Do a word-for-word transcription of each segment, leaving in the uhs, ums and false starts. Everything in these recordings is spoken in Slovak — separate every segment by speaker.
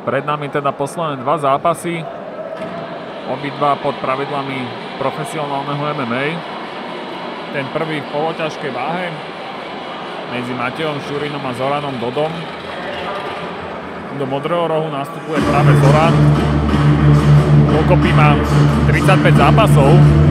Speaker 1: Pred nami teda posledné dva zápasy, obidva pod pravidlami profesionálneho em em á. Ten prvý v poloťažkej váhe medzi Matejom Šurinom a Zoranom Dodom. Do modrého rohu nastupuje práve Zoran. Dokopy má tridsaťpäť zápasov.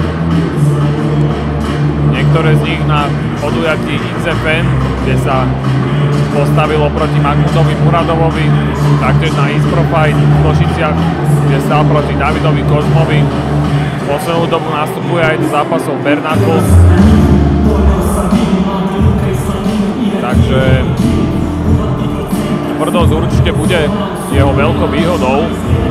Speaker 1: Niektoré z nich na podujatí iks ef en, kde sa postavilo proti Mahmutovi Muradovovi, taktiež na Ispro Fight v Košiciach, kde stál proti Davidovi Kozmovi. Poslednú dobu nastupuje aj do zápasov Bernako. Takže tvrdosť určite bude jeho veľkou výhodou.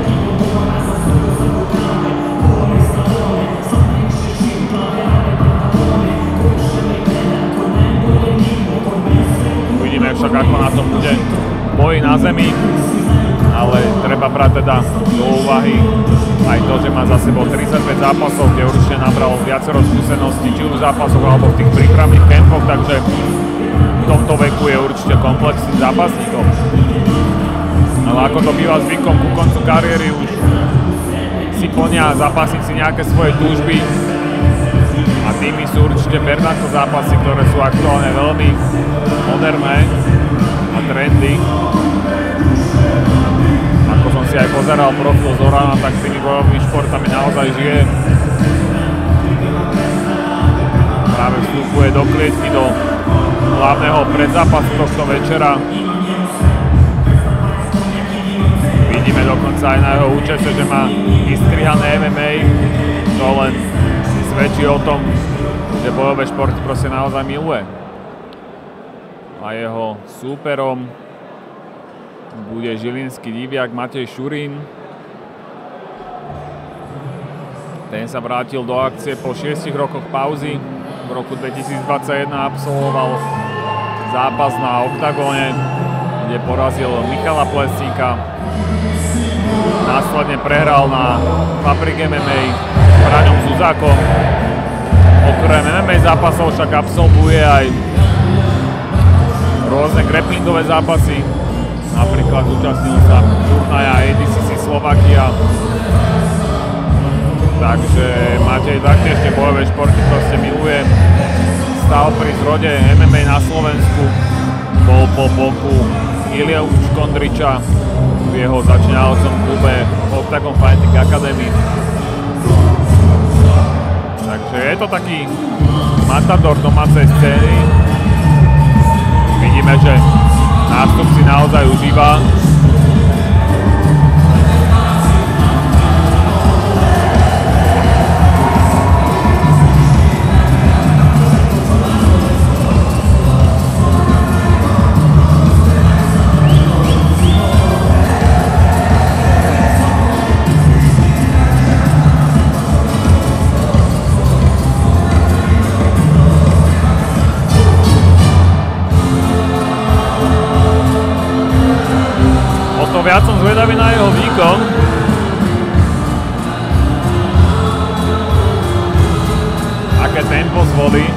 Speaker 1: Uvidíme však, ako na tom bude boji na zemi, ale treba brať teda do úvahy aj to, že má za sebou tridsaťpäť zápasov, kde určite nabral viacero skúseností, či už v zápasoch alebo v tých prípravných kempoch, takže v tomto veku je určite komplexný zápasníkom. Ale ako to býva zvykom, ku koncu kariéry už si plnia zápasníci nejaké svoje túžby a tými sú určite Bernako zápasy, ktoré sú aktuálne veľmi moderné a trendy. Ako som si aj pozeral profil Zorana, tak s tými bojovými športami naozaj žije. Práve vstupuje do klietky, do hlavného predzápasu tohto večera. Vidíme dokonca aj na jeho účese, že má vystrihané em em á. To len svedčí o tom, že bojové športy proste naozaj miluje. A jeho súperom bude žilinský diviak Matej Šurín. Ten sa vrátil do akcie po šiestich rokoch pauzy. V roku dvetisícdvadsaťjeden absolvoval zápas na Oktagóne, kde porazil Michala Plesníka. Následne prehral na Fabrik em em á s Braňom Zuzákom. Okrem em em á zápasov však absolvuje aj rôzne grapplingové zápasy. Napríklad zúčastnil sa turnaja á dé cé cé Slovakia. Takže Matej taktiež tie bojové športy proste miluje. Stál pri zrode em em á na Slovensku. Bol po boku Ilievu Škondriča v jeho začínajúcom klube Octagon Fighting Academy. Takže je to taký matador domácej scény. Vidíme, že nástup si naozaj užíva. Viac som zvedavý na jeho výkon. Aké tempo zvolí.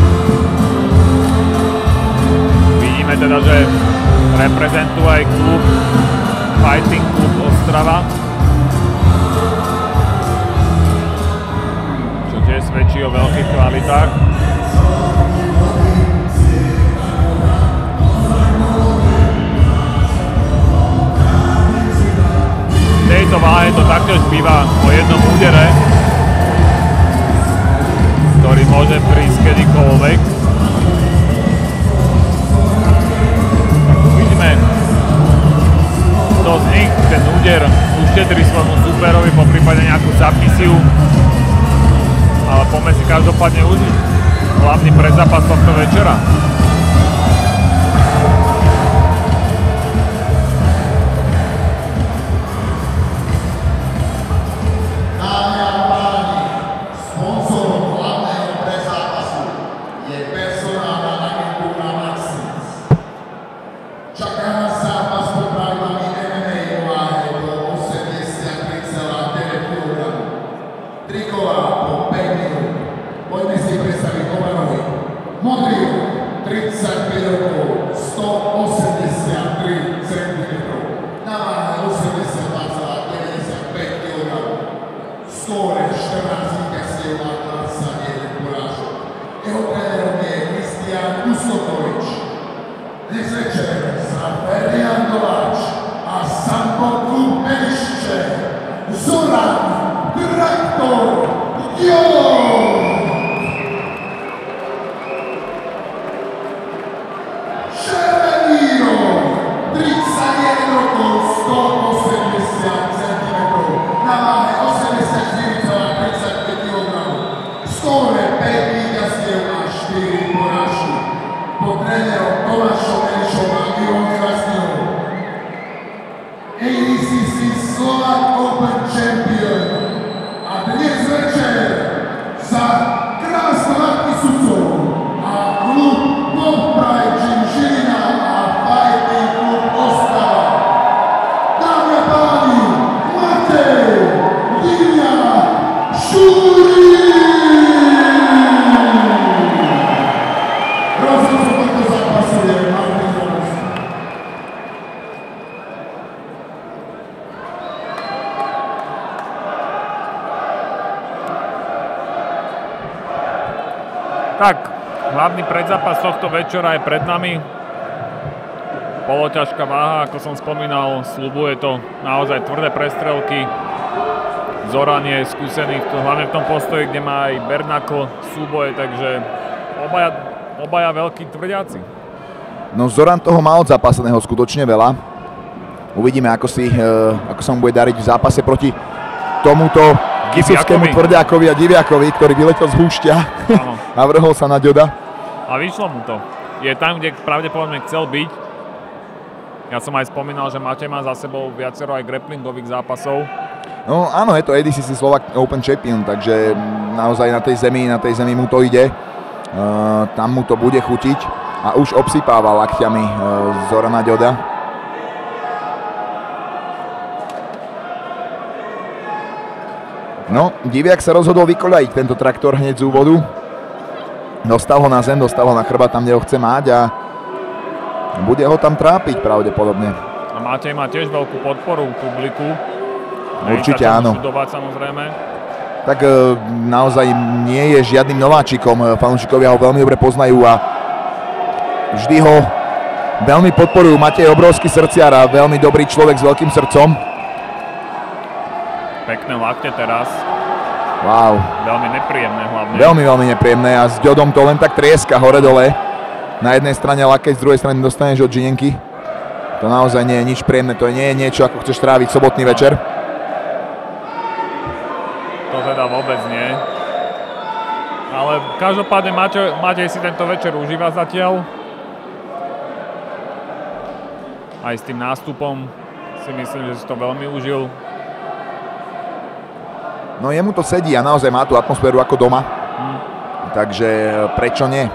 Speaker 1: Vidíme teda, že reprezentuje aj klub Fighting Club Ostrava. Čo tiež svedčí o veľkých kvalitách. V tejto váhe to taktiež býva o jednom údere, ktorý môže prísť kedykoľvek. Tak uvidíme, kto z nich ten úder uštetrí svojmu súperovi, po prípade nejakú submisiu. Ale poďme si každopádne užiť hlavný predzápas tohto večera.
Speaker 2: Modrý, Kováč a Sampo klub Melišče Zoran Traktor Jón. Červený roh, tridsaťjeden rokov, stoosemdesiat centimetrov, na váhe osemdesiatštyri celá tridsaťpäť kilogramov. Skóre päť víťazstiev a štyri porážky. Pod trénerom Tomášom Melišom a Ivom Krasňou. á dé cé cé Slovak Open Champion. A dnes večer za krásnovatý sudcov a klub Bob Pride Gym Žilina a Fighting klub Ostrava. Dámy a páni, Matej Diviak Šúri! Rozhodcom tohto zápasu je Martin Zaborský.
Speaker 1: Tak, hlavný predzápas tohto večera je pred nami. Poloťažká váha, ako som spomínal, sľubuje to naozaj tvrdé prestrelky. Zoran je skúsený, hlavne v tom postoji, kde má aj Bernakl súboje, takže obaja, obaja veľkí tvrdiaci.
Speaker 3: No Zoran toho má od zápaseného skutočne veľa. Uvidíme, ako, si, ako sa mu bude dariť v zápase proti tomuto Kisovskému tvrďákovi a Diviakovi, ktorý vyletel z húšťa a vrhol sa na ďoda.
Speaker 1: A vyšlo mu to. Je tam, kde pravdepodobne chcel byť. Ja som aj spomínal, že Matej má za sebou viacero aj grapplingových zápasov.
Speaker 3: No áno, je to á dé cé cé Slovak Open Champion, takže naozaj na tej zemi, na tej zemi mu to ide. Uh, tam mu to bude chutiť a už obsypáva lakťami uh, Zorana ďoda. No, Diviak sa rozhodol vykoľajiť tento traktor hneď z úvodu. Dostal ho na zem, dostal ho na chrbát tam, kde ho chce mať a bude ho tam trápiť pravdepodobne.
Speaker 1: A Matej má tiež veľkú podporu publiku.
Speaker 3: Určite áno.
Speaker 1: Samozrejme.
Speaker 3: Tak e, naozaj nie je žiadnym nováčikom. Fanúšikovia ho veľmi dobre poznajú a vždy ho veľmi podporujú. Matej je obrovský srdciar a veľmi dobrý človek s veľkým srdcom.
Speaker 1: Pekné lakte teraz.
Speaker 3: Wow.
Speaker 1: Veľmi nepríjemné hlavne.
Speaker 3: Veľmi, veľmi nepríjemné a s ďodom to len tak trieska hore-dole. Na jednej strane lakeť, z druhej strany dostaneš od žinenky. To naozaj nie je nič príjemné, to nie je niečo, ako chceš tráviť sobotný večer.
Speaker 1: To teda vôbec nie. Ale každopádne Matej, Matej si tento večer užíva zatiaľ. Aj s tým nástupom si myslím, že si to veľmi užil.
Speaker 3: No jemu to sedí a naozaj má tú atmosféru ako doma. Hmm. Takže prečo nie?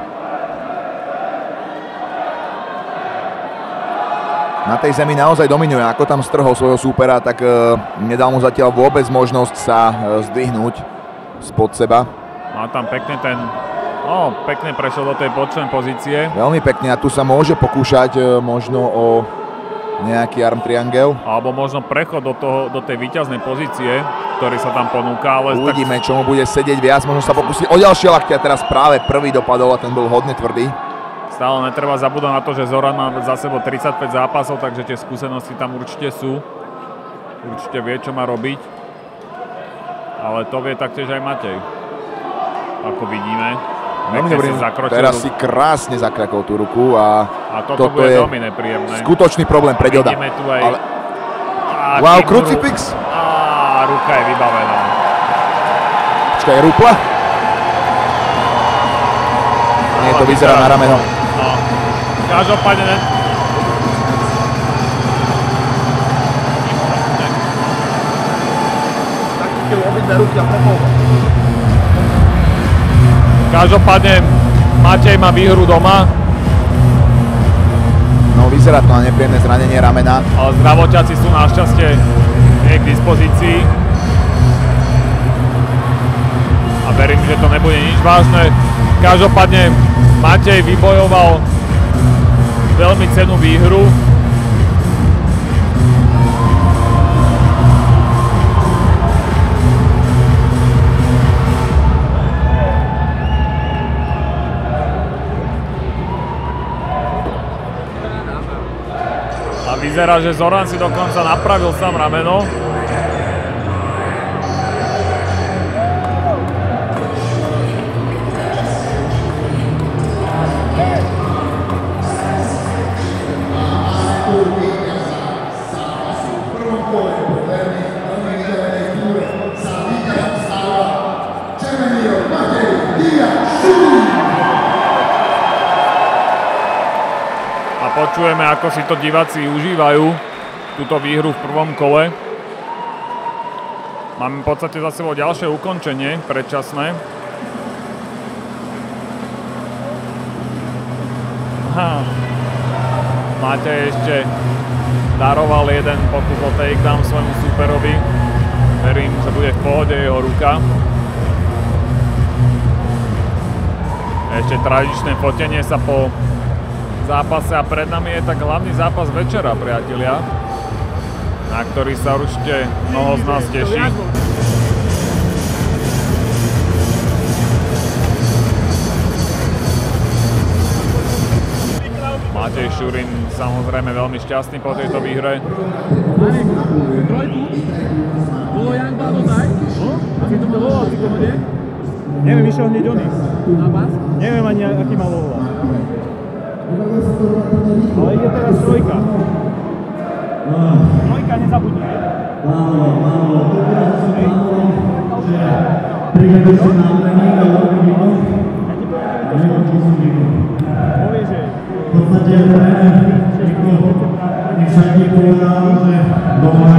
Speaker 3: Na tej zemi naozaj dominuje. Ako tam strhol svojho súpera, tak uh, nedal mu zatiaľ vôbec možnosť sa uh, zdvihnúť spod seba.
Speaker 1: Má tam pekne ten... No, pekne prešiel do tej bočnej pozície.
Speaker 3: Veľmi pekne a tu sa môže pokúšať uh, možno o nejaký arm triangel.
Speaker 1: Alebo možno prechod do, toho, do tej víťaznej pozície, ktorý sa tam ponúka, ale...
Speaker 3: Uvidíme,
Speaker 1: tak...
Speaker 3: čo mu bude sedieť viac, možno sa pokúsi o ďalšie lakty a teraz práve prvý dopadol a ten bol hodne tvrdý.
Speaker 1: Stále netreba zabúdať na to, že Zoran má za sebou tridsaťpäť zápasov, takže tie skúsenosti tam určite sú. Určite vie, čo má robiť. Ale to vie taktiež aj Matej. Ako vidíme.
Speaker 3: Veľmi dobrý, teraz si krásne zakľakol tú ruku a,
Speaker 1: a toto, toto bude je veľmi nepríjemné.
Speaker 3: Skutočný problém pre ďoda.
Speaker 1: Vidíme tu aj...
Speaker 3: Ale...
Speaker 1: A
Speaker 3: wow, krucifix!
Speaker 1: A ruka je vybavená.
Speaker 3: Počkaj, je rúpla? Nie, to vyzerá na rameno.
Speaker 1: No, každopádne...
Speaker 3: Tak chytil obidve ruky a prepol.
Speaker 1: Každopádne Matej má výhru doma.
Speaker 3: No vyzerá to na nepríjemné zranenie ramena.
Speaker 1: Ale zdravotiaci sú našťastie nie k dispozícii. A verím, že to nebude nič vážne. Každopádne Matej vybojoval veľmi cennú výhru. vyzerá, že Zoran si dokonca napravil sám rameno. Počujeme, ako si to diváci užívajú, túto výhru v prvom kole. Máme v podstate za sebou ďalšie ukončenie, predčasné. Aha. Matej ešte daroval jeden pokus o takedown svojmu súperovi. Verím, že bude v pohode jeho ruka. Ešte tradičné fotenie sa po zápase a pred nami je tak hlavný zápas večera, priatelia, na ktorý sa určite mnoho z nás teší. Matej Šurin samozrejme veľmi šťastný po tejto výhre.
Speaker 4: Bolo Jan Bádo tak? A si to volal, si to hodne? Neviem, išiel hneď oný. Na pás? Neviem ani, aký mal volal. Ale ide teraz trojka. Trojka, nezabudni.
Speaker 5: Áno, áno, to teraz som plánoval, že príjde si na tréning a urobím výkon. A nekončil som výkon.
Speaker 4: Povie, že...
Speaker 5: V podstate tréner mi však mi povedal, že doma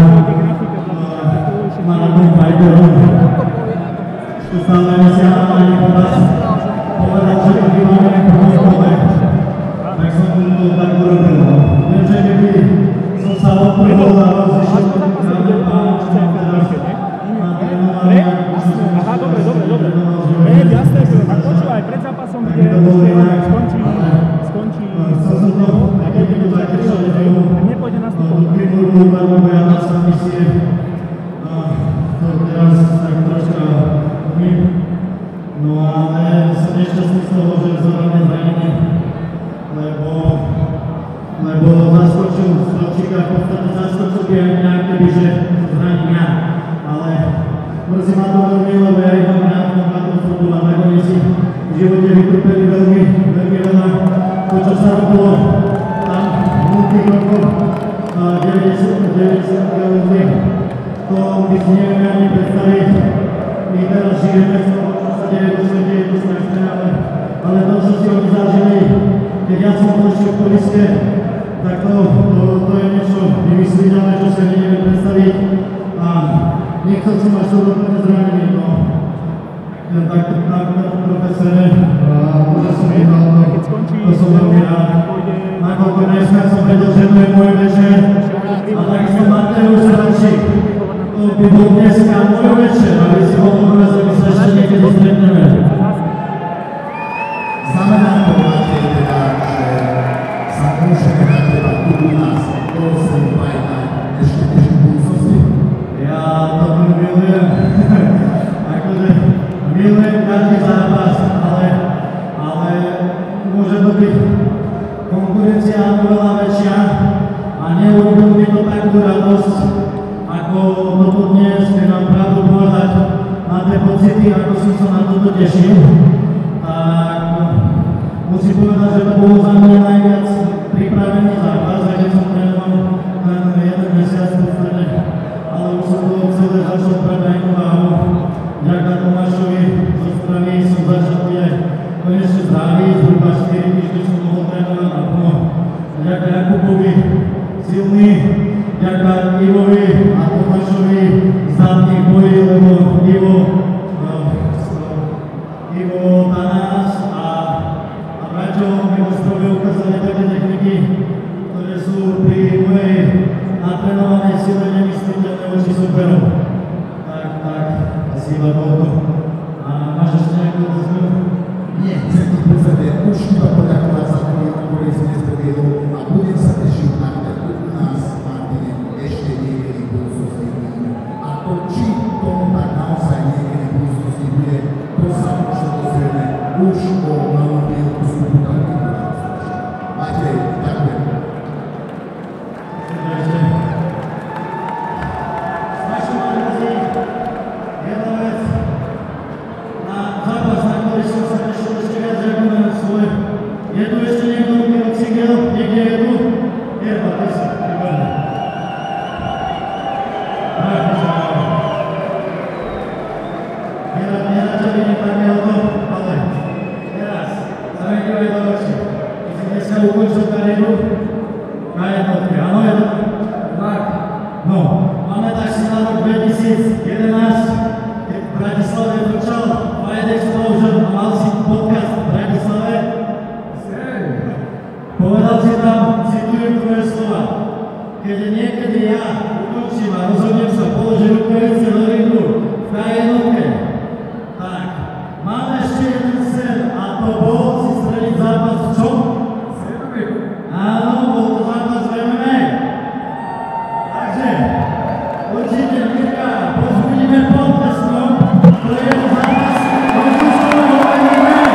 Speaker 5: má na tom fajterom. Čo stále nesiahla ani povedal, povedal, že to vymáme v prvom kole. Tak som to tak urobil. Viem, že keby som sa odprvol a rozlišil na federáciu na trénovanie,
Speaker 4: aha, dobre, dobre, dobre. Je, jasné, tak počúvaj, pred zápasom, kde skončí, skončí,
Speaker 5: chcel som to, aj keď to tak prišlo, že
Speaker 4: nepôjde na stupom.
Speaker 5: Výbornú veľmi ja na sa misie. To teraz tak troška umím. No ale som nešťastný z toho, že Zoran je zranený. Lebo, lebo zaskočil z ročíka, v podstate zaskočil by aj mňa, kebyže zraním ja. Ale mrzí ma to veľmi, lebo ja ich mám rád, mám rád konfrontovať, tak oni si v živote vytrpeli veľmi, veľmi veľa. To, čo sa robilo tam v minulých rokoch, deväťdesiatych rokov, to by si nevieme ani predstaviť. My teraz žijeme z toho, čo sa deje vo svete, je to strašné, ale, ale to, čo si oni zažili, keď ja som došiel v kolíske, tak to, to, to je niečo vymysliteľné, čo sa neviem predstaviť. A nechcel som až to doplne zranený, no. Ja tak, tak, tak profesore, že som vyhral, no, to som veľmi rád. Nakoľko dneska som vedel, že to je môj večer, a takisto Mateusz Rančík, to by bol dneska môj večer, aby si bol dobre, že my sa ešte niekedy stretneme.
Speaker 2: Znamená to, Matej, teda, že sa môžeme na teba tu u nás prosím fajta ešte než v budúcnosti?
Speaker 5: Ja to milujem. Akože milujem každý zápas, ale, ale môže to byť konkurencia oveľa väčšia a neurobil mi to takú radosť, ako toto dnes, keď mám pravdu povedať na tie pocity, ako som sa na toto tešil. Tak musím povedať, že to bolo za mňa najviac pripravený zápas, aj keď som trénoval len jeden mesiac v podstate, ale už som to celé začal prebrať váhu. Ďaká Tomášovi zo strany som začal byť konečne zdravý, zhruba štyri týždne som mohol trénovať naplno. Ďaká Jakubovi silný, ďaká Ivovi a Tomášovi zdatných bojí, lebo Ivo Ivo Tanás a a Braťo mi ostrovy ukázali také techniky, ktoré sú pri mojej natrénovanej sile nemysliteľné voči superom. Tak, tak, asi iba toľko. A máš ešte nejakú otázku?
Speaker 2: Nie, chcem ti v podstate už iba poďakovať za to, ktorý si dnes predviedol a budem sa tešiť na to, tu u nás, Martine, ešte niekedy v budúcnosti vidíme. A to, či tomu tak naozaj niekedy v budúcnosti bude, to sa možno dozvieme už o malom výroku súbuta. Matej, ďakujem.
Speaker 5: vidím takého to, ale teraz sa mi dívaj do očí. Ty si dneska ukončil kariéru na jednotke, áno je to? Tak. No, pamätáš si na rok dvetisíc jedenásť, keď v Bratislave točal Fight Explosion a mal si podcast v Bratislave? Povedal si tam, citujem tvoje slova, keď niekedy ja ukončím a rozhodnem sa položiť rukavice do ringu v ká jednotke, tak máme ešte jeden sen a to bol si streliť zápas v čom? Áno, bol to zápas v em em á. Takže, určite Mirka, pozbudíme podcastom, to je zápas rozličného v em em á.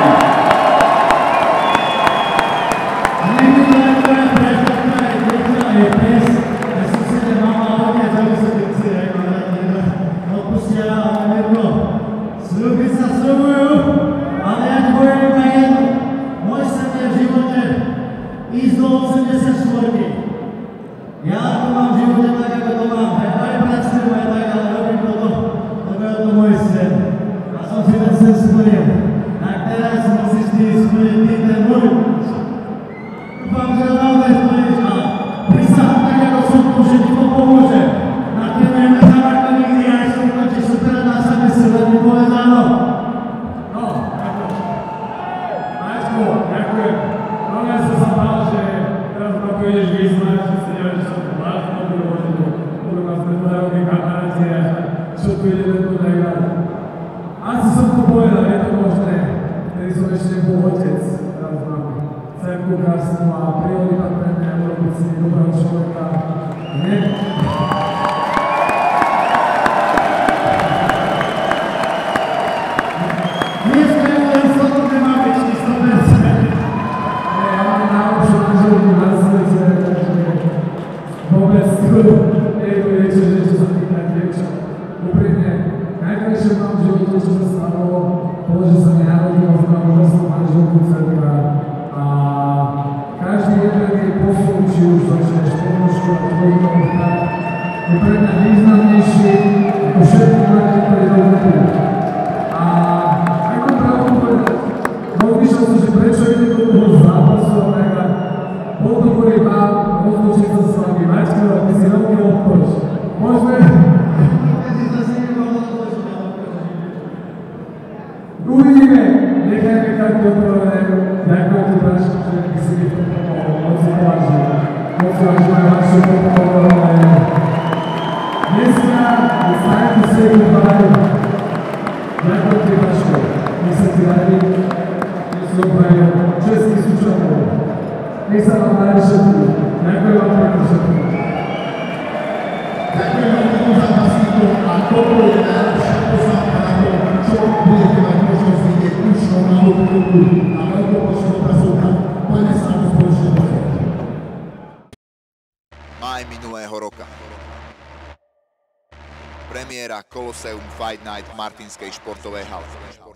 Speaker 5: A nech to je tvoja preždavka, je tvoja je pes, a susede mama a otec, aby sa ty chci, aj ma odpustia, ale Mirko, sľuby sa sľubujú, ale ja ti poviem iba jedno, môj sen je v živote ísť do osemdesiatštyri. Ja to mám v živote tak, ako to mám. Aj pracujem, aj tak, ale robím toto, lebo je to môj sen. A som si ten sen splnil. Tak teraz musíš ty splniť ty ten môj. Dúfam, že ho naozaj splníš a prisahám tak, ako som tu, že ti to pomôže. Natrenujeme sa ako nikdy, aj som ukončíš super na sebe si, len mi povedz áno.
Speaker 6: No, ďakujem. Majčko, ďakujem. No ja som sa bál, že teraz ma pôjdeš vyznať, že si neviem, že som to vážno, budú možno, budú nás predpodajú kamaráti a čo tu ide tento najviac. Asi som to povedal, je to možné, vtedy som ešte bol otec, teraz mám cerku krásnu a priorita pre mňa je urobiť si dobrého človeka. Nie?
Speaker 5: Dneska je len slobodné mamičky, sto percent.
Speaker 6: Ja mám najlepšiu manželku na svete, takže vôbec tu nie je to niečo, že čo sa týka dievčat. Úprimne, najkrajšie mám v živote, čo sa stalo, bolo, že sa mi narodila znovu úžasnú manželku dcerka a každý jeden jej posun, či už začneš pomôžku a tvojím tak, je pre mňa významnejší ako všetky roky, ktoré dovedú. A ako pravdu povedať, rozmýšľal som, že prečo ide do toho zápasu a tak a bol to kvôli vám, rozlúčiť sa s vami, Maťko, a ty si veľmi odpoč. Môžeme? Uvidíme, nechajme takto otvorené. Ďakujem ti, Braško, že by si mi to pomohol. Moc si vážim. Moc si vážim aj vašu podporu. Dneska je Fight to Say Goodbye. Ďakujem ti, Braško. My sa ti radi. Nie sú obhajú českých súčanov. Nech sa vám darí všetko. Ďakujem vám pekne všetko.
Speaker 2: Ďakujem vám tomu zápasníkom a toto je najlepšia poznámka na to, čo budete mať možnosť vidieť už na hĺbku a veľkopočná obrazovka. Poďme sa na to spoločne pozrieť.
Speaker 3: Máj minulého roka. Premiéra Colosseum Fight Night v Martinskej športovej hale.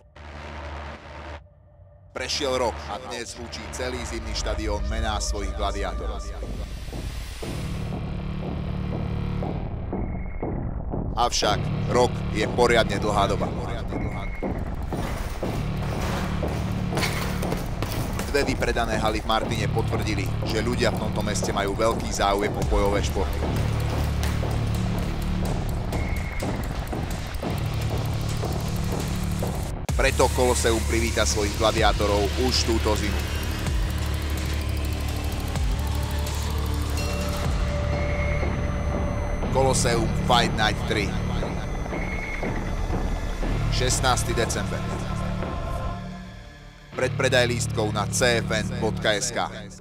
Speaker 3: Prešiel rok a dnes zvučí celý zimný štadión mená svojich gladiátorov. Avšak rok je poriadne dlhá doba. Dve vypredané haly v Martine potvrdili, že ľudia v tomto meste majú veľký záujem o bojové športy. Preto Colosseum privíta svojich gladiátorov už túto zimu. Colosseum Fight Night tri. šestnásteho december. Predpredaj lístkov na c f n bodka es ka.